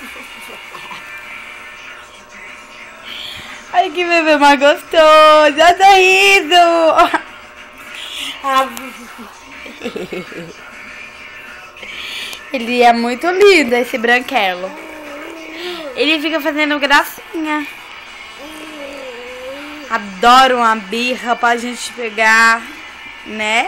Ai, que bebê mais gostoso. Olha o sorriso. Ele é muito lindo, esse branquelo. Ele fica fazendo gracinha. Adoro uma birra pra gente pegar, né?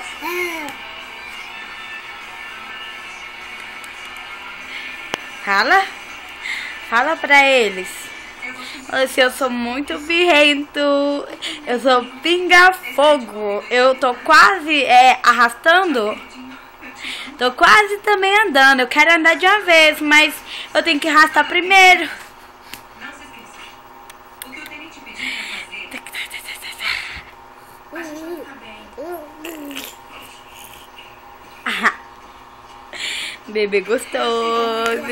Fala pra eles. Assim, eu sou muito birrento. Eu sou pinga-fogo. Eu tô quase arrastando. Tô quase também andando. Eu quero andar de uma vez, mas eu tenho que arrastar primeiro. Bebê gostoso.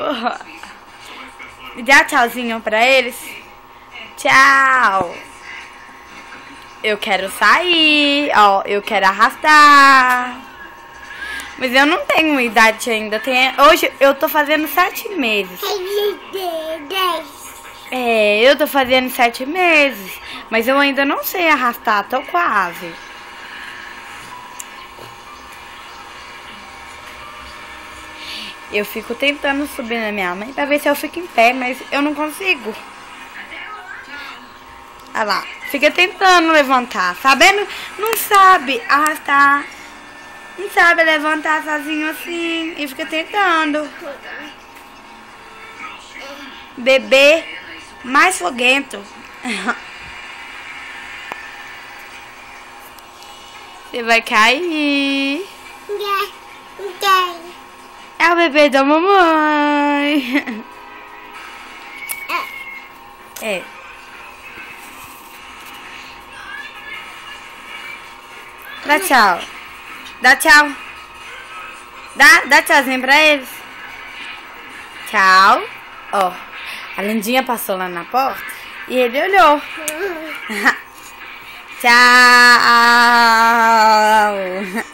Dá tchauzinho pra eles. Tchau. Eu quero sair. Ó, eu quero arrastar. Mas eu não tenho idade ainda. Hoje eu tô fazendo 7 meses. Eu tô fazendo 7 meses. Mas eu ainda não sei arrastar. Tô quase. Eu fico tentando subir na minha mãe pra ver se eu fico em pé, mas eu não consigo. Olha lá. Fica tentando levantar. Sabendo? Não sabe arrastar. Não sabe levantar sozinho assim. E fica tentando. Bebê mais foguento. Você vai cair. É o bebê da mamãe. Dá tchau. Dá tchau. Dá tchauzinho pra eles. Tchau. Ó, a Lindinha passou lá na porta e ele olhou. Tchau.